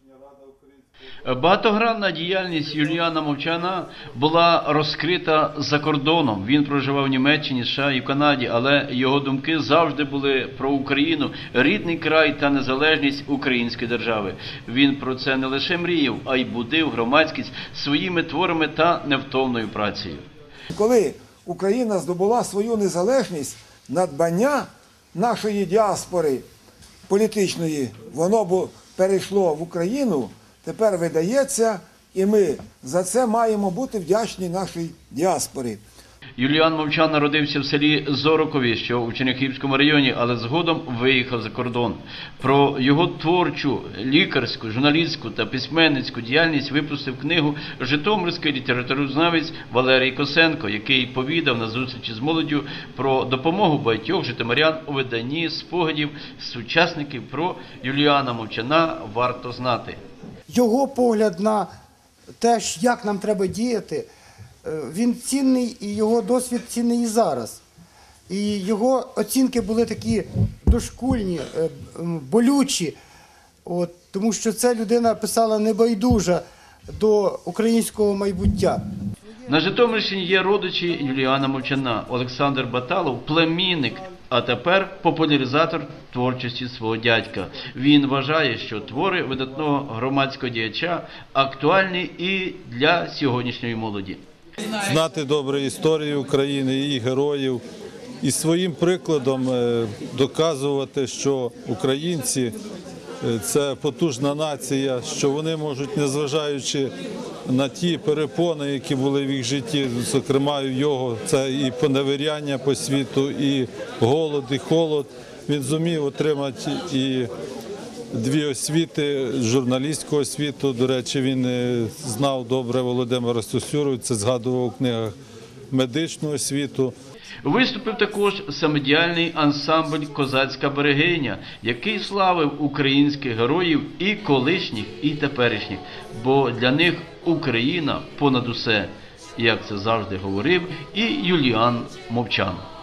Багатогранна діяльність Юліана Мовчана була розкрита за кордоном. Він проживав в Німеччині, США і в Канаді, але його думки завжди були про Україну, рідний край та незалежність української держави. Він про це не лише мріяв, а й будив громадськість своїми творами та невтомною працею. Коли Україна здобула свою незалежність, надбання нашої діаспори політичної, воно перейшло в Україну, тепер видається, і ми за це маємо бути вдячні нашій діаспорі. Юліан Мовчан народився в селі Зорокові, що у Черняхівському районі, але згодом виїхав за кордон. Про його творчу, лікарську, журналістську та письменницьку діяльність випустив книгу житомирський літературознавець Валерій Косенко, який повідав на зустрічі з молоддю про допомогу багатьох житомирян у виданні спогадів сучасників про Юліана Мовчана «Варто знати». Його погляд на те, як нам треба діяти, він цінний, і його досвід цінний і зараз. І його оцінки були такі дошкульні, болючі, тому що ця людина писала небайдужа до українського майбуття. На Житомирщині є родичі Юліана Мовчана. Олександр Баталов – племінник, а тепер популяризатор творчості свого дядька. Він вважає, що твори видатного громадського діяча актуальні і для сьогоднішньої молоді. Знати добре історію України, її героїв і своїм прикладом доказувати, що українці – це потужна нація, що вони можуть, незважаючи на ті перепони, які були в їх житті, зокрема в його, це і поневіряння по світу, і голод, і холод. Він зумів отримати і 2 освіти, журналістську освіту. До речі, він знав добре Володимира Сосюру, це згадував у книгах, медичну освіту. Виступив також самодіяльний ансамбль «Козацька берегиня», який славив українських героїв і колишніх, і теперішніх, бо для них Україна понад усе, як це завжди говорив і Юліан Мовчан.